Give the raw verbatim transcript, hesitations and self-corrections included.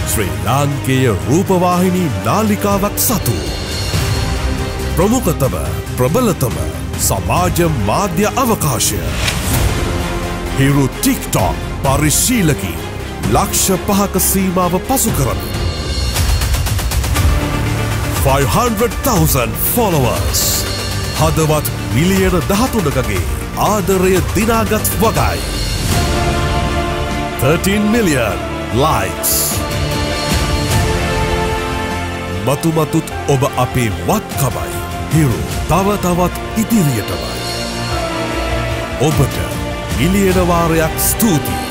ශ්‍රී ලාංකේය රූපවාහිනී නාලිකාවක් සතු ප්‍රමුඛතම ප්‍රබලතම සමාජ මාධ්‍ය අවකාශය හිරු ටික්ටොක් පරිශීලකී ලක්ෂ පහක සීමාව පසු කරමින් five hundred thousand followers හදවත් මිලියන දහතුනකගේ ආදරය දිනාගත් වගයි thirteen million likes මතුමතුත් ඔබ අපේ වත්කමයි හිරු තව තවත් ඉදිරියටමයි ඔබට මිලියන වාරයක් ස්තුතියි